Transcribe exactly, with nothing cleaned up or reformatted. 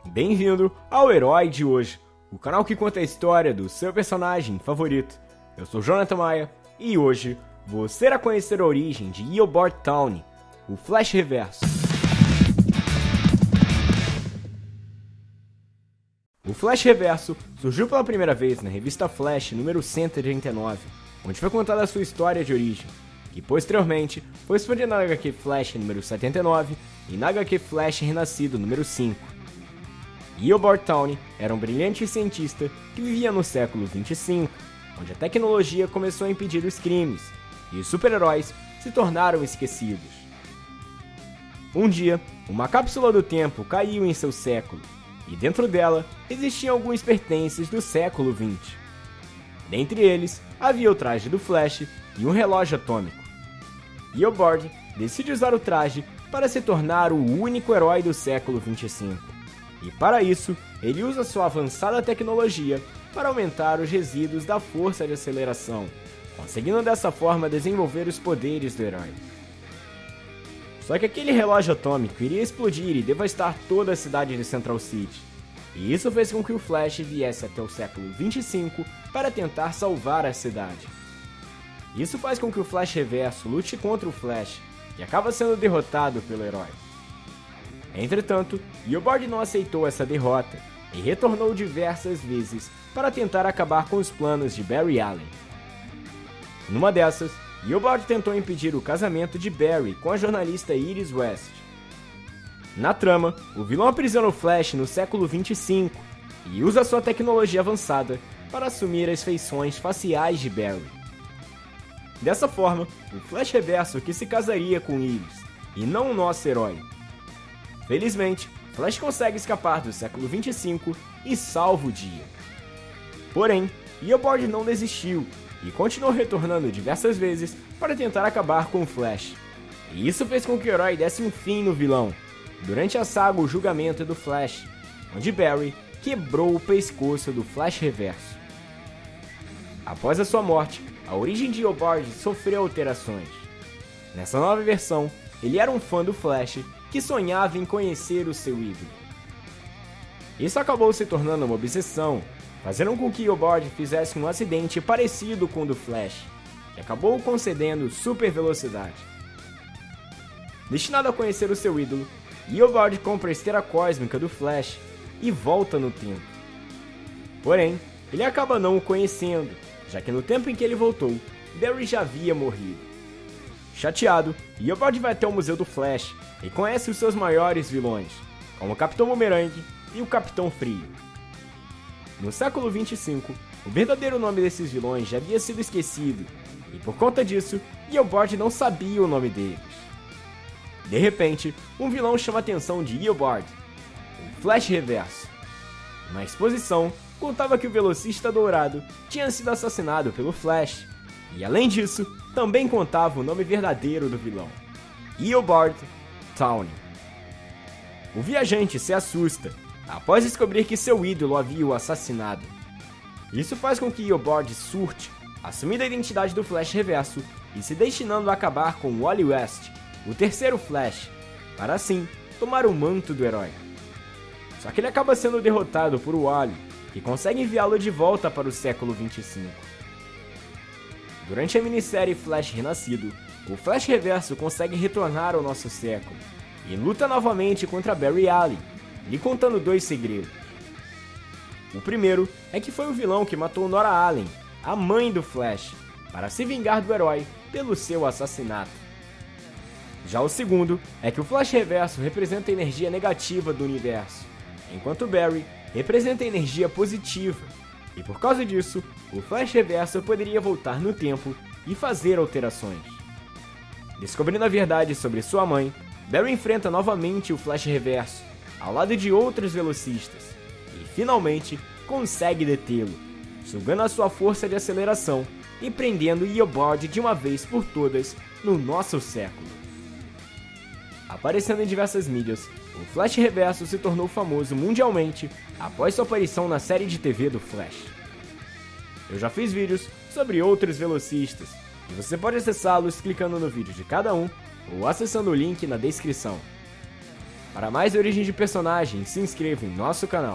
Bem-vindo ao Herói de Hoje, o canal que conta a história do seu personagem favorito. Eu sou Jonathan Maia e hoje você irá conhecer a origem de Eobard Thawne, o Flash Reverso. O Flash Reverso surgiu pela primeira vez na revista Flash número cento e trinta e nove, onde foi contada a sua história de origem, que posteriormente foi expandida na agá quê Flash número setenta e nove e na agá quê Flash Renascido número cinco. Eobard Thawne era um brilhante cientista que vivia no século vinte e cinco, onde a tecnologia começou a impedir os crimes, e os super-heróis se tornaram esquecidos. Um dia, uma cápsula do tempo caiu em seu século, e dentro dela existiam alguns pertences do século vinte. Dentre eles, havia o traje do Flash e um relógio atômico. Eobard decide usar o traje para se tornar o único herói do século vinte e cinco. E para isso, ele usa sua avançada tecnologia para aumentar os resíduos da força de aceleração, conseguindo dessa forma desenvolver os poderes do herói. Só que aquele relógio atômico iria explodir e devastar toda a cidade de Central City, e isso fez com que o Flash viesse até o século vinte e cinco para tentar salvar a cidade. Isso faz com que o Flash Reverso lute contra o Flash, e acaba sendo derrotado pelo herói. Entretanto, Eobard não aceitou essa derrota, e retornou diversas vezes para tentar acabar com os planos de Barry Allen. Numa dessas, Eobard tentou impedir o casamento de Barry com a jornalista Iris West. Na trama, o vilão aprisiona o Flash no século vinte e cinco e usa sua tecnologia avançada para assumir as feições faciais de Barry. Dessa forma, o Flash Reverso que se casaria com Iris, e não o nosso herói. Felizmente, Flash consegue escapar do século vinte e cinco e salva o dia. Porém, Eobard não desistiu e continuou retornando diversas vezes para tentar acabar com o Flash. E isso fez com que o herói desse um fim no vilão, durante a saga O Julgamento do Flash, onde Barry quebrou o pescoço do Flash Reverso. Após a sua morte, a origem de Eobard sofreu alterações. Nessa nova versão, ele era um fã do Flash que sonhava em conhecer o seu ídolo. Isso acabou se tornando uma obsessão, fazendo com que Eobard fizesse um acidente parecido com o do Flash, que acabou concedendo super velocidade. Destinado a conhecer o seu ídolo, Eobard compra a esteira cósmica do Flash e volta no tempo. Porém, ele acaba não o conhecendo, já que no tempo em que ele voltou, Barry já havia morrido. Chateado, Eobard vai até o Museu do Flash e conhece os seus maiores vilões, como o Capitão Boomerang e o Capitão Frio. No século vinte e cinco, o verdadeiro nome desses vilões já havia sido esquecido, e por conta disso, Eobard não sabia o nome deles. De repente, um vilão chama a atenção de Eobard, o Flash Reverso. Na exposição, contava que o velocista dourado tinha sido assassinado pelo Flash, e além disso, também contava o nome verdadeiro do vilão, Eobard Thawne. O viajante se assusta após descobrir que seu ídolo havia o assassinado. Isso faz com que Eobard surte, assumindo a identidade do Flash Reverso e se destinando a acabar com Wally West, o terceiro Flash, para assim tomar o manto do herói. Só que ele acaba sendo derrotado por Wally, que consegue enviá-lo de volta para o século vinte e cinco. Durante a minissérie Flash Renascido, o Flash Reverso consegue retornar ao nosso século e luta novamente contra Barry Allen, lhe contando dois segredos. O primeiro é que foi o vilão que matou Nora Allen, a mãe do Flash, para se vingar do herói pelo seu assassinato. Já o segundo é que o Flash Reverso representa a energia negativa do universo, enquanto Barry representa a energia positiva, e por causa disso, o Flash Reverso poderia voltar no tempo e fazer alterações. Descobrindo a verdade sobre sua mãe, Barry enfrenta novamente o Flash Reverso, ao lado de outros velocistas, e finalmente consegue detê-lo, sugando a sua força de aceleração e prendendo Eobard de uma vez por todas no nosso século. Aparecendo em diversas mídias, o Flash Reverso se tornou famoso mundialmente após sua aparição na série de T V do Flash. Eu já fiz vídeos sobre outros velocistas, e você pode acessá-los clicando no vídeo de cada um ou acessando o link na descrição. Para mais origem de personagens, se inscreva em nosso canal.